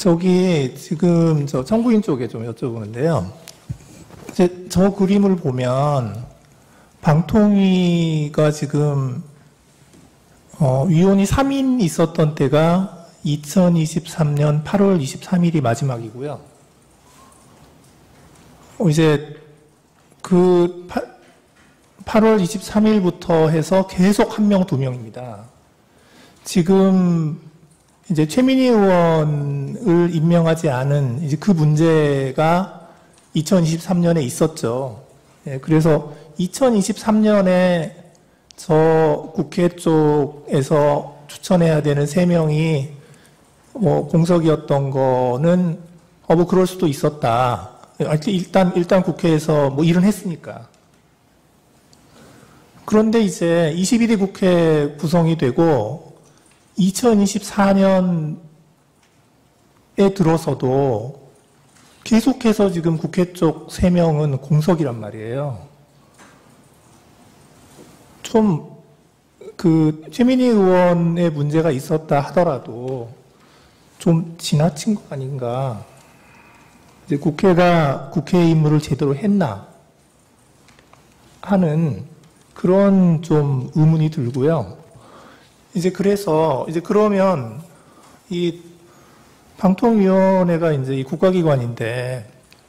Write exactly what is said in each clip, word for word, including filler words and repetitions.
저기 지금 저 청구인 쪽에 좀 여쭤보는데요. 이제 저 그림을 보면 방통위가 지금 어, 위원이 삼 인 있었던 때가 이천이십삼 년 팔월 이십삼일이 마지막이고요. 어, 이제 그 팔월 이십삼일부터 해서 계속 한 명, 두 명입니다. 지금 이제 최민희 의원을 임명하지 않은 이제 그 문제가 이천이십삼 년에 있었죠. 예, 그래서 이천이십삼 년에 저 국회 쪽에서 추천해야 되는 세 명이 뭐 공석이었던 거는 어 뭐 그럴 수도 있었다. 일단 일단 국회에서 뭐 일은 했으니까. 그런데 이제 이십일 대 국회 구성이 되고 이천이십사 년에 들어서도 계속해서 지금 국회 쪽 세 명은 공석이란 말이에요. 좀 그 최민희 의원의 문제가 있었다 하더라도 좀 지나친 거 아닌가. 이제 국회가 국회의 임무를 제대로 했나 하는 그런 좀 의문이 들고요. 이제 그래서 이제 그러면 이 방통위원회가 이제 이 국가기관인데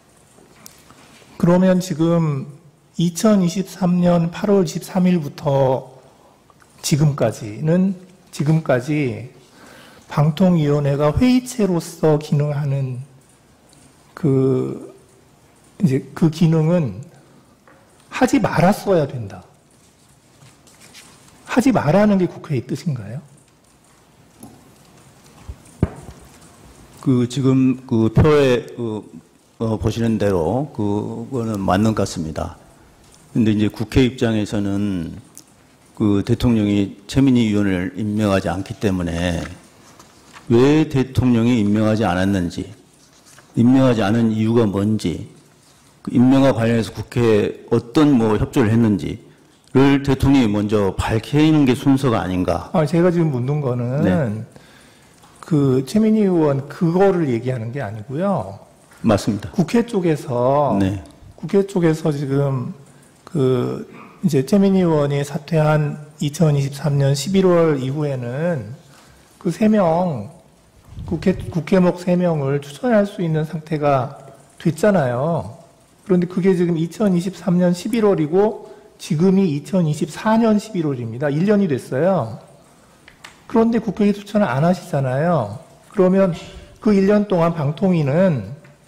그러면 지금 이천이십삼 년 팔월 이십삼일부터 지금까지는 지금까지 방통위원회가 회의체로서 기능하는 그 이제 그 기능은 하지 말았어야 된다. 하지 말라는 게 국회의 뜻인가요? 그 지금 그 표에 그 어, 보시는 대로 그거는 맞는 것 같습니다. 근데 이제 국회 입장에서는 그 대통령이 최민희 의원을 임명하지 않기 때문에 왜 대통령이 임명하지 않았는지, 임명하지 않은 이유가 뭔지, 그 임명과 관련해서 국회에 어떤 뭐 협조를 했는지를 대통령이 먼저 밝히는 게 순서가 아닌가. 아, 제가 지금 묻는 거는 네. 그 최민희 의원 그거를 얘기하는 게 아니고요. 맞습니다. 국회 쪽에서 네. 국회 쪽에서 지금 그 이제 최민희 의원이 사퇴한 이천이십삼 년 십일월 이후에는 그 세 명 국회 국회목 세 명을 추천할 수 있는 상태가 됐잖아요. 그런데 그게 지금 이천이십삼 년 십일월이고 지금이 이천이십사 년 십일월입니다. 일 년이 됐어요. 그런데 국회에 추천을 안 하시잖아요. 그러면 그 일 년 동안 방통위는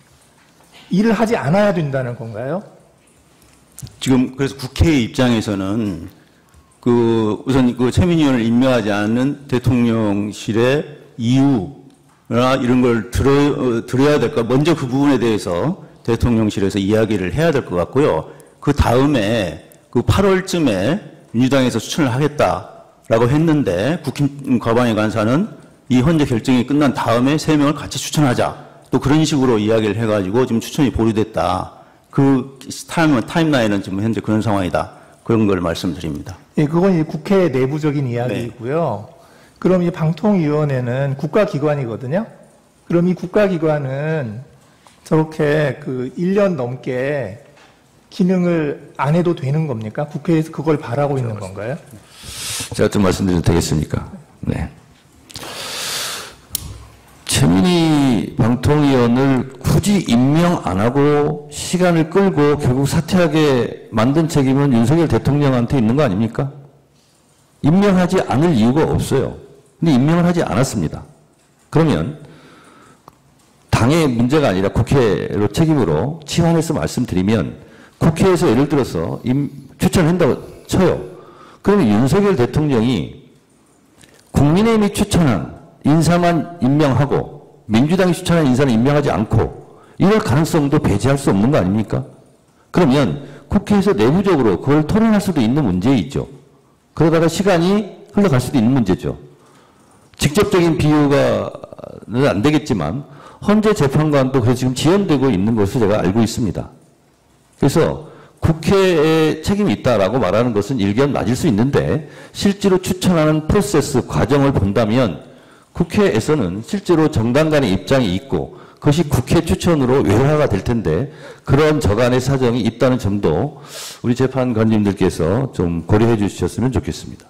일을 하지 않아야 된다는 건가요? 지금 그래서 국회 입장에서는 그 우선 그 최민희 의원을 임명하지 않는 대통령실의 이유나 이런 걸 들어 들어야 될까? 먼저 그 부분에 대해서 대통령실에서 이야기를 해야 될 것 같고요. 그 다음에 그 팔월쯤에 민주당에서 추천을 하겠다라고 했는데 국힘 과반위 간사는 이 헌재 결정이 끝난 다음에 세 명을 같이 추천하자. 또 그런 식으로 이야기를 해가지고 지금 추천이 보류됐다. 그 타임, 타임라인은 지금 현재 그런 상황이다. 그런 걸 말씀드립니다. 예, 그건 이제 국회 내부적인 이야기이고요. 네. 그럼 이 방통위원회는 국가기관이거든요. 그럼 이 국가기관은 저렇게 그 일 년 넘게 기능을 안 해도 되는 겁니까? 국회에서 그걸 바라고 있는 건가요? 제가 좀 말씀드려도 되겠습니까? 네. 최민희 방통위원을 굳이 임명 안 하고 시간을 끌고 결국 사퇴하게 만든 책임은 윤석열 대통령한테 있는 거 아닙니까? 임명하지 않을 이유가 없어요. 근데 임명을 하지 않았습니다. 그러면 당의 문제가 아니라 국회로 책임으로 치환해서 말씀드리면 국회에서 예를 들어서 임, 추천한다고 쳐요. 그러면 윤석열 대통령이 국민의힘이 추천한 인사만 임명하고 민주당이 추천한 인사는 임명하지 않고 이럴 가능성도 배제할 수 없는 거 아닙니까? 그러면 국회에서 내부적으로 그걸 토론할 수도 있는 문제이죠. 그러다가 시간이 흘러갈 수도 있는 문제죠. 직접적인 비유가는 안 되겠지만 헌재 재판관도 그래서 지금 지연되고 있는 것으로 제가 알고 있습니다. 그래서 국회에 책임이 있다라고 말하는 것은 일견 맞을 수 있는데 실제로 추천하는 프로세스 과정을 본다면 국회에서는 실제로 정당 간의 입장이 있고 그것이 국회 추천으로 외화가 될 텐데 그런 저간의 사정이 있다는 점도 우리 재판관님들께서 좀 고려해 주셨으면 좋겠습니다.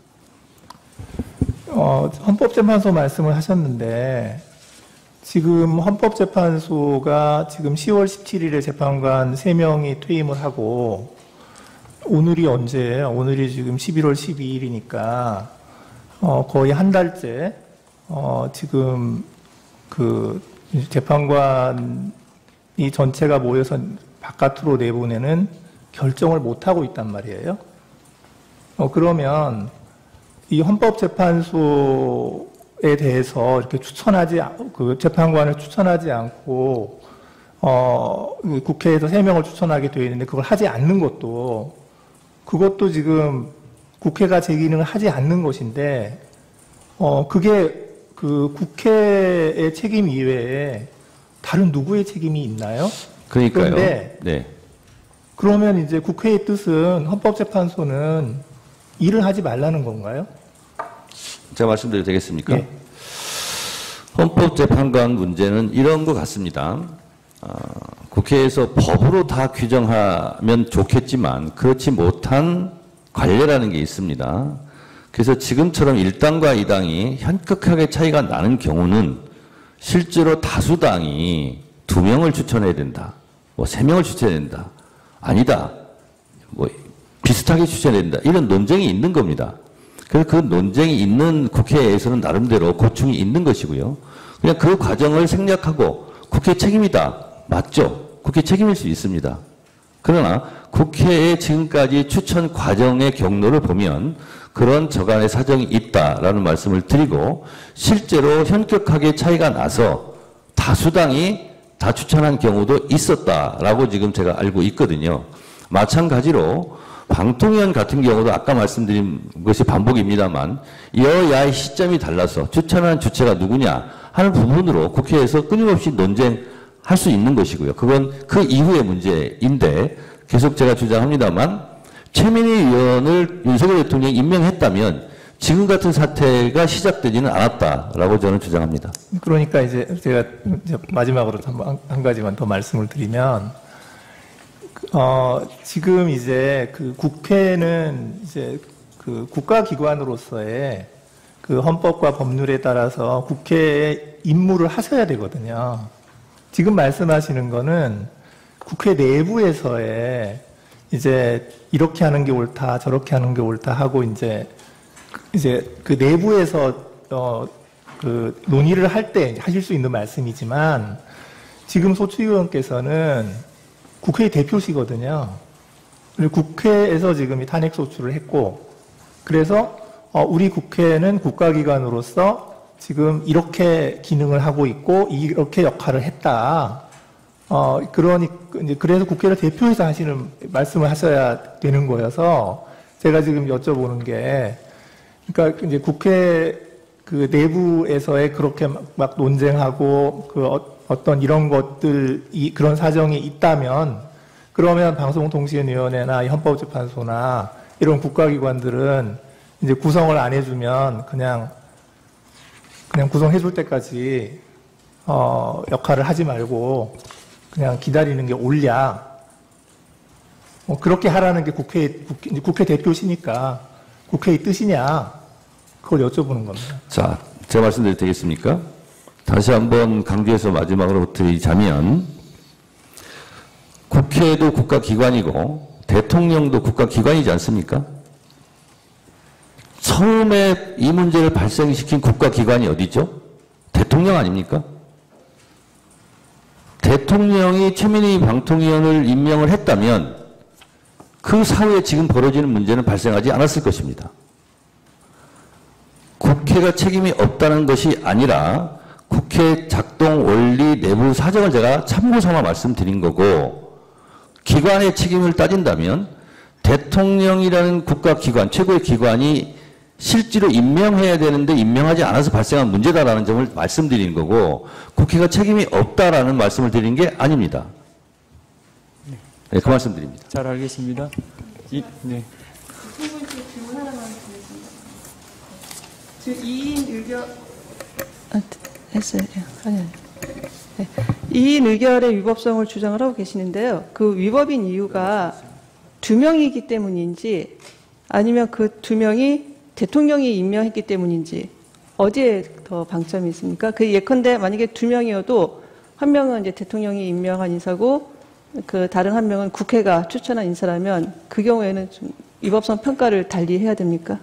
어, 헌법재판소 말씀을 하셨는데 지금 헌법재판소가 지금 시월 십칠일에 재판관 세 명이 퇴임을 하고 오늘이 언제예요? 오늘이 지금 십일월 십이일이니까 어, 거의 한 달째 어, 지금 그 재판관이 전체가 모여서 바깥으로 내보내는 결정을 못 하고 있단 말이에요. 어, 그러면 이 헌법재판소에 대해서 이렇게 추천하지, 그 재판관을 추천하지 않고, 어, 국회에서 세 명을 추천하게 되어 있는데 그걸 하지 않는 것도, 그것도 지금 국회가 제 기능을 하지 않는 것인데, 어, 그게 그 국회의 책임 이외에 다른 누구의 책임이 있나요? 그러니까요. 그런데 네. 그러면 이제 국회의 뜻은 헌법재판소는 일을 하지 말라는 건가요? 제가 말씀드려도 되겠습니까? 예. 헌법재판관 문제는 이런 것 같습니다. 어, 국회에서 법으로 다 규정하면 좋겠지만 그렇지 못한 관례라는 게 있습니다. 그래서 지금처럼 일 당과 이 당이 현격하게 차이가 나는 경우는 실제로 다수당이 두 명을 추천해야 된다. 뭐 세 명을 추천해야 된다. 아니다. 뭐 비슷하게 추천해야 된다. 이런 논쟁이 있는 겁니다. 그래서 그 논쟁이 있는 국회에서는 나름대로 고충이 있는 것이고요. 그냥 그 과정을 생략하고 국회 책임이다. 맞죠? 국회 책임일 수 있습니다. 그러나 국회의 지금까지 추천 과정의 경로를 보면 그런 저간의 사정이 있다라는 말씀을 드리고 실제로 현격하게 차이가 나서 다수당이 다 추천한 경우도 있었다라고 지금 제가 알고 있거든요. 마찬가지로 방통위원 같은 경우도 아까 말씀드린 것이 반복입니다만 여야의 시점이 달라서 추천하는 주체가 누구냐 하는 부분으로 국회에서 끊임없이 논쟁할 수 있는 것이고요. 그건 그 이후의 문제인데 계속 제가 주장합니다만 최민희 의원을 윤석열 대통령이 임명했다면 지금 같은 사태가 시작되지는 않았다라고 저는 주장합니다. 그러니까 이제 제가 이제 마지막으로 한, 한 가지만 더 말씀을 드리면, 어, 지금 이제 그 국회는 이제 그 국가기관으로서의 그 헌법과 법률에 따라서 국회의 임무를 하셔야 되거든요. 지금 말씀하시는 거는 국회 내부에서의 이제 이렇게 하는 게 옳다, 저렇게 하는 게 옳다 하고 이제 이제 그 내부에서 어 그 논의를 할 때 하실 수 있는 말씀이지만 지금 소추 의원께서는 국회의 대표시거든요. 그리고 국회에서 지금 이 탄핵 소추를 했고 그래서 어 우리 국회는 국가기관으로서 지금 이렇게 기능을 하고 있고 이렇게 역할을 했다. 어, 그러니, 이제 그래서 국회를 대표해서 하시는 말씀을 하셔야 되는 거여서 제가 지금 여쭤보는 게, 그러니까 이제 국회 그 내부에서의 그렇게 막, 막 논쟁하고 그 어, 어떤 이런 것들이 그런 사정이 있다면 그러면 방송통신위원회나 헌법재판소나 이런 국가기관들은 이제 구성을 안 해주면 그냥 그냥 구성해줄 때까지 어, 역할을 하지 말고 그냥 기다리는 게 옳냐. 뭐 그렇게 하라는 게 국회, 국회, 국회 대표시니까 국회의 뜻이냐. 그걸 여쭤보는 겁니다. 자, 제가 말씀드려도 되겠습니까? 다시 한번 강조해서 마지막으로 드리자면 국회도 국가기관이고 대통령도 국가기관이지 않습니까? 처음에 이 문제를 발생시킨 국가기관이 어디죠? 대통령 아닙니까? 대통령이 최민희 방통위원을 임명을 했다면 그 사후에 지금 벌어지는 문제는 발생하지 않았을 것입니다. 국회가 책임이 없다는 것이 아니라 국회 작동 원리 내부 사정을 제가 참고 삼아 말씀드린 거고 기관의 책임을 따진다면 대통령이라는 국가기관, 최고의 기관이 실제로 임명해야 되는데 임명하지 않아서 발생한 문제다라는 점을 말씀드리는 거고 국회가 책임이 없다라는 말씀을 드리는 게 아닙니다. 네, 네 그 말씀 드립니다. 잘 알겠습니다. 이, 네. 질문 하나만 드리겠습니다. 이 인 의견 아, 했어요. 아니, 아니. 네. 이인 의결의 위법성을 주장을 하고 계시는데요. 그 위법인 이유가 두 명이기 때문인지 아니면 그 두 명이 대통령이 임명했기 때문인지 어디에 더 방점이 있습니까? 그 예컨대 만약에 두 명이어도 한 명은 이제 대통령이 임명한 인사고 그 다른 한 명은 국회가 추천한 인사라면 그 경우에는 좀 위법성 평가를 달리 해야 됩니까?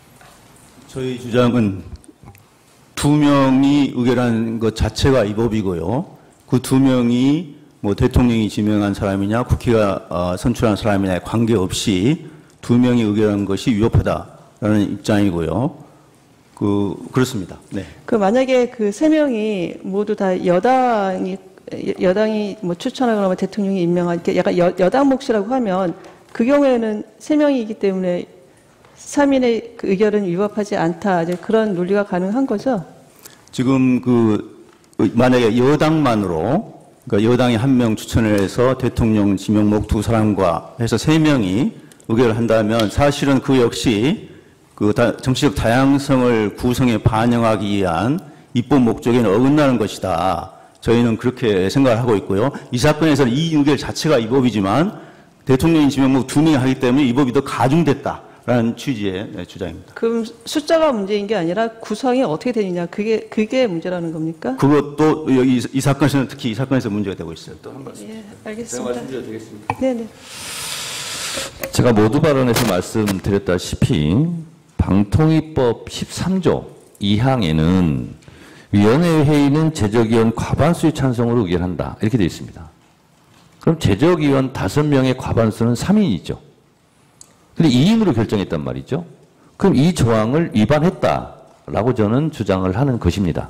저희 주장은 두 명이 의결한 것 자체가 위법이고요. 그 두 명이 뭐 대통령이 지명한 사람이냐 국회가 어, 선출한 사람이냐에 관계없이 두 명이 의결한 것이 위법하다라는 입장이고요. 그 그렇습니다. 네. 그 만약에 그 세 명이 모두 다 여당이 여당이 뭐 추천하거나 뭐 대통령이 임명한 게 약간 여, 여당 몫이라고 하면 그 경우에는 세 명이기 때문에 삼 인의 그 의결은 위법하지 않다. 이제 그런 논리가 가능한 거죠? 지금 그 만약에 여당만으로 그러니까 여당이 한 명 추천을 해서 대통령 지명목 두 사람과 해서 세 명이 의결을 한다면 사실은 그 역시 그 다, 정치적 다양성을 구성에 반영하기 위한 입법 목적에는 어긋나는 것이다. 저희는 그렇게 생각을 하고 있고요. 이 사건에서는 이 의결 자체가 위법이지만 대통령이 지명목 두 명이 하기 때문에 위법이 더 가중됐다라는 취지의 주장입니다. 그럼 숫자가 문제인 게 아니라 구성이 어떻게 되느냐 그게 그게 문제라는 겁니까? 그것도 여기 이 사건에서는 특히 이 사건에서 문제가 되고 있어요. 또 한 말씀. 예, 알겠습니다. 제가 말씀드려도 되겠습니까? 네네. 제가 모두 발언에서 말씀드렸다시피 방통위법 십삼 조 이 항에는 위원회 회의는 제적위원 과반수의 찬성으로 의결한다. 이렇게 되어 있습니다. 그럼 제적위원 다섯 명의 과반수는 삼 인이죠. 근데 이 인으로 결정했단 말이죠. 그럼 이 조항을 위반했다라고 저는 주장을 하는 것입니다.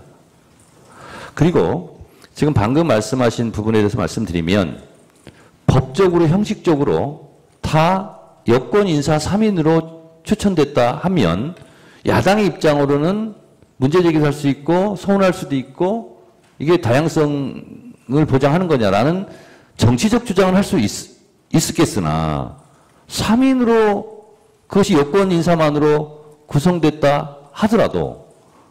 그리고 지금 방금 말씀하신 부분에 대해서 말씀드리면 법적으로 형식적으로 다 여권 인사 삼 인으로 추천됐다 하면 야당의 입장으로는 문제 제기할 수 있고 소원할 수도 있고 이게 다양성을 보장하는 거냐라는 정치적 주장을 할 수 있었겠으나 삼 인으로 그것이 여권 인사만으로 구성됐다 하더라도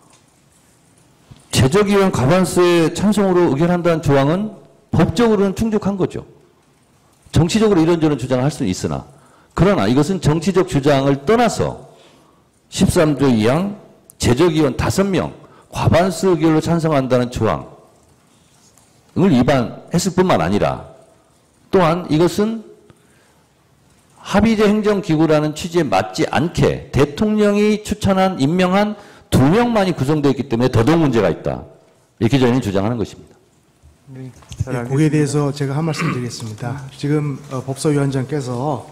제적위원 과반수의 찬성으로 의결한다는 조항은 법적으로는 충족한 거죠. 정치적으로 이런저런 주장을 할 수는 있으나 그러나 이것은 정치적 주장을 떠나서 십삼 조 이 항 제적위원 다섯 명 과반수 의결로 찬성한다는 조항을 위반했을 뿐만 아니라 또한 이것은 합의제 행정기구라는 취지에 맞지 않게 대통령이 추천한 임명한 두 명만이 구성되어 있기 때문에 더더욱 문제가 있다. 이렇게 저희는 주장하는 것입니다. 네, 네, 거기에 대해서 제가 한 말씀 드리겠습니다. 지금 어, 법사위원장께서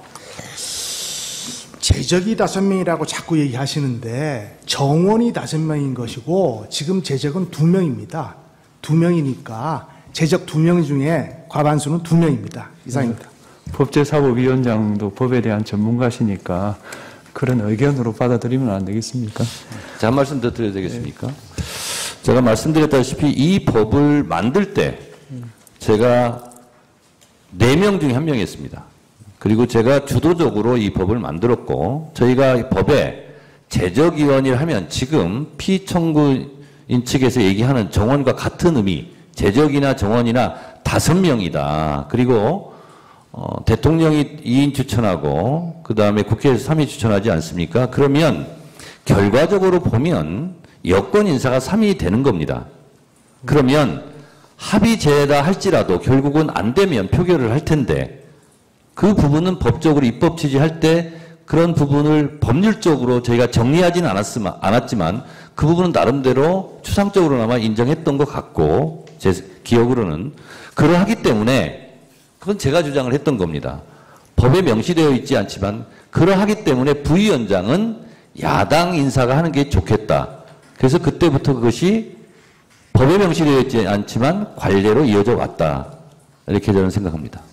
제적이 다섯 명이라고 자꾸 얘기하시는데 정원이 다섯 명인 것이고 지금 제적은 두 명입니다. 두 명이니까 제적 두 명 중에 과반수는 두 명입니다. 이상입니다. 법제사법위원장도 법에 대한 전문가시니까 그런 의견으로 받아들이면 안 되겠습니까? 자, 한 말씀 더 드려도 되겠습니까? 네. 제가 말씀드렸다시피 이 법을 만들 때 제가 네 명 중에 한 명이었습니다. 그리고 제가 주도적으로 이 법을 만들었고 저희가 이 법에 제적위원이라 하면 지금 피청구인 측에서 얘기하는 정원과 같은 의미 제적이나 정원이나 다섯 명이다. 그리고 어, 대통령이 이 인 추천하고 그 다음에 국회에서 삼 인 추천하지 않습니까? 그러면 결과적으로 보면 여권 인사가 삼 인이 되는 겁니다. 그러면 합의제다 할지라도 결국은 안 되면 표결을 할 텐데 그 부분은 법적으로 입법 취지할 때 그런 부분을 법률적으로 저희가 정리하지는 않았지만, 않았지만 그 부분은 나름대로 추상적으로나마 인정했던 것 같고 제 기억으로는 그러하기 때문에 그건 제가 주장을 했던 겁니다. 법에 명시되어 있지 않지만 그러하기 때문에 부위원장은 야당 인사가 하는 게 좋겠다. 그래서 그때부터 그것이 법에 명시되어 있지 않지만 관례로 이어져 왔다. 이렇게 저는 생각합니다.